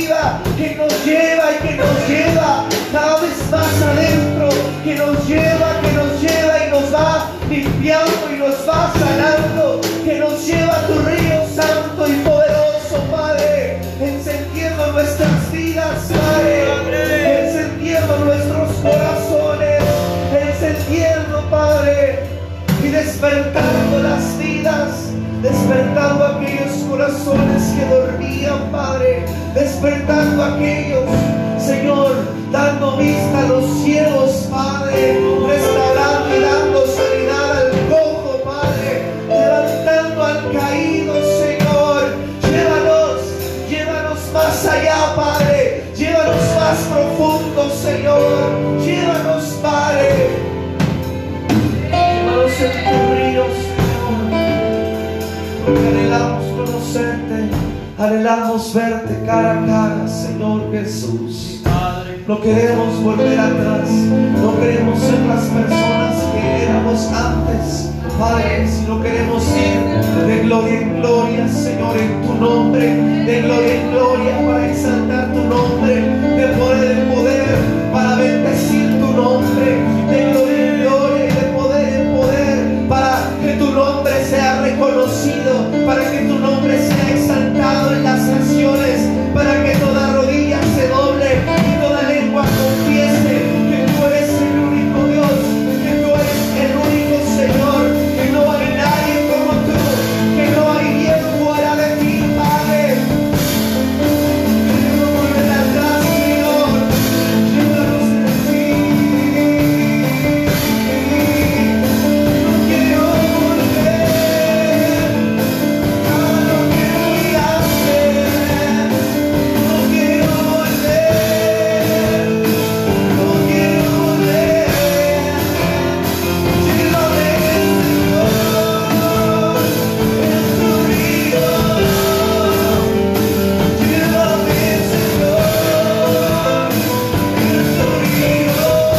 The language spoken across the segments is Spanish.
vida, que nos lleva y que nos lleva cada vez más adentro, que nos lleva y nos va limpiando y nos va sanando, que nos lleva a tu río santo y poderoso, Padre, encendiendo nuestras vidas, Padre, encendiendo nuestros corazones, encendiendo, Padre, y despertando las vidas, despertando aquellos corazones que dormían, Padre, despertando aquellos, Señor, dando vista a los ciegos, Padre, restaurando y dando sanidad al cojo, Padre, levantando al caído, Señor. Llévanos más allá, Padre, llévanos más profundo, Señor, llévanos, Padre, llévanos en tu río, Señor, porque anhelamos conocerte, anhelamos verte cara a cara, Señor Jesús. No queremos volver atrás, no queremos ser las personas que éramos antes, Padre, sino queremos ir de gloria en gloria, Señor, en tu nombre, de gloria en gloria para exaltar tu nombre, de poder en poder para bendecir tu nombre, de gloria en gloria y de poder en poder para que tu nombre sea reconocido, para que tu nombre sea exaltado en las naciones, para que toda rodilla se doble y toda lengua confiese que tú eres el único Dios, que tú eres el único Señor, que no hay nadie como tú, que no hay bien fuera de ti, Padre. Queremos volver atrás, Señor, llévanos de ti. No quiero volver a lo que fui antes, no quiero volver, no quiero volver. Llévame, Señor, en tu río, llévame, Señor, en tu río.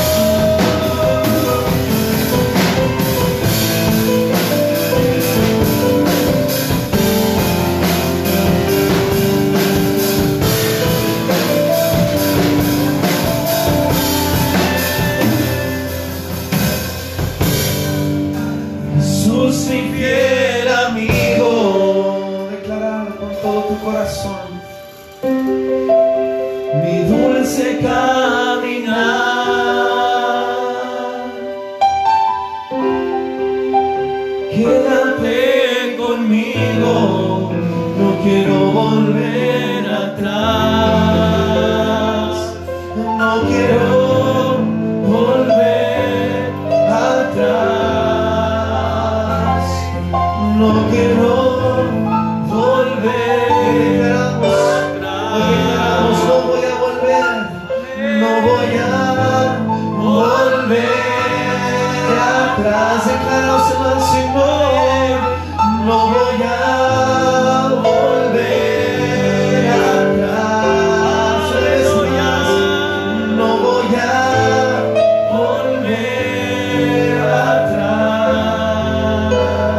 Jesús, mi fiel amigo, declararlo con todo tu corazón, mi dulce caminar, quédate conmigo, no quiero volver atrás, no quiero volver atrás, no quiero volver atrás, no voy a volver, no voy a volver atrás, declaráselo al Señor, no voy a volver atrás, una vez más, no voy a volver atrás,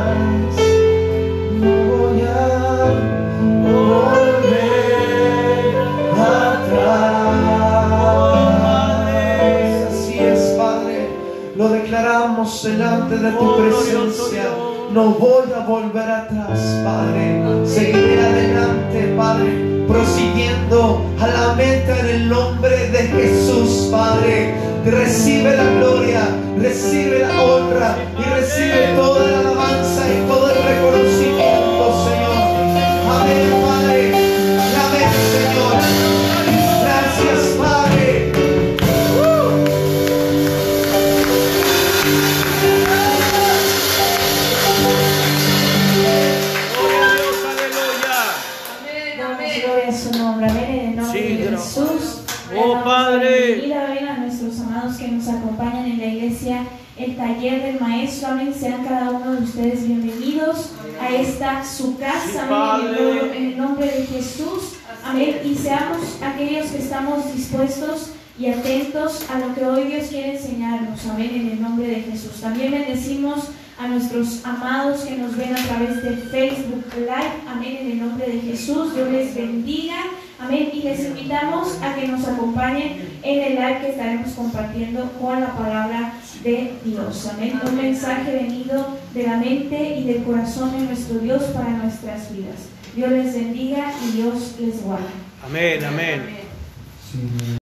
no voy a volver atrás. Así es, Padre, lo declaramos delante de tu presencia. No voy a volver atrás, Padre. Seguiré adelante, Padre, prosiguiendo a la meta en el nombre de Jesús, Padre. Recibe la gloria, recibe la honra y recibe toda la alabanza y todo el reconocimiento, Señor. Amén, Padre. Amén, Señor. Gracias, Padre. Gloria a su nombre, amén, en el nombre de Jesús. Oh, Padre. Bienvenida, ven a nuestros amados que nos acompañan en la iglesia, el taller del maestro, amén. Sean cada uno de ustedes bienvenidos a esta su casa, amén, en el nombre de Jesús, amén. Y seamos aquellos que estamos dispuestos y atentos a lo que hoy Dios quiere enseñarnos, amén, en el nombre de Jesús. También bendecimos a nuestros amados que nos ven a través de Facebook Live, amén, en el nombre de Jesús. Dios les bendiga, Amén. Y les invitamos a que nos acompañen en el live que estaremos compartiendo con la palabra de Dios. Amén. Un mensaje venido de la mente y del corazón de nuestro Dios para nuestras vidas. Dios les bendiga y Dios les guarde. Amén, amén.